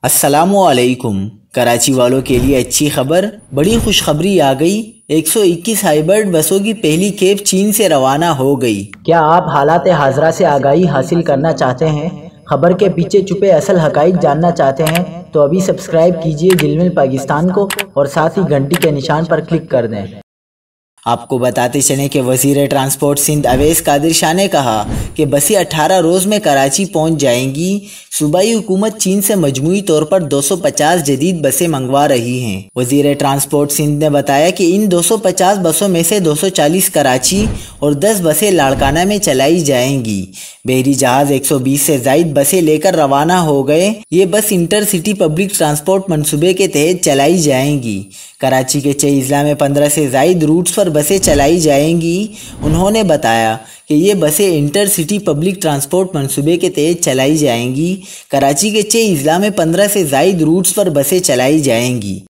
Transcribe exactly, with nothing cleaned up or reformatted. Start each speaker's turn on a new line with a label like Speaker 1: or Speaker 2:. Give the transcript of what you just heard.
Speaker 1: السلام علیکم۔ کراچی والوں کے لیے اچھی خبر، بڑی خوشخبری آ گئی۔ ایک سو اکیس ہائیبرڈ بسوں کی پہلی کھیپ چین سے روانہ ہو گئی۔
Speaker 2: کیا آپ حالات حاضرہ سے آگاہی حاصل کرنا چاہتے ہیں؟ خبر کے پیچھے چھپے اصل حقائق جاننا چاہتے ہیں تو ابھی سبسکرائب کیجئے دل مل پاکستان کو اور ساتھ ہی گھنٹی کے نشان پر کلک کر دیں۔
Speaker 1: آپ کو بتاتے چلیں کہ وزیر ٹرانسپورٹ سندھ اویس قادر شاہ نے کہا کہ بسیں اٹھارہ روز میں کراچی پہنچ جائیں گی۔ صوبائی حکومت چین سے مجموعی طور پر دو سو پچاس جدید بسیں منگوا رہی ہیں۔ وزیر ٹرانسپورٹ سندھ نے بتایا کہ ان دو سو پچاس بسوں میں سے دو سو چالیس کراچی اور دس بسیں لاڑکانہ میں چلائی جائیں گی۔ بحری جہاز ایک سو بیس سے زائد بسیں لے کر روانہ ہو گئے۔ یہ بس انٹر سٹی پبلک ٹرانسپورٹ منصوبے کے تحت چلائی جائیں گی۔ کراچی کے چھ اضلاع میں پندرہ سے زائد روٹس پر بسیں چلائی جائیں گی۔ انہوں نے بتایا کہ یہ بسیں انٹر سٹی پبلک ٹرانسپورٹ منصوبے کے تحت چلائی جائیں گی۔ کراچی کے چھ اضلاع میں پندرہ سے زائد روٹس پر بسیں چلائی جائیں گی۔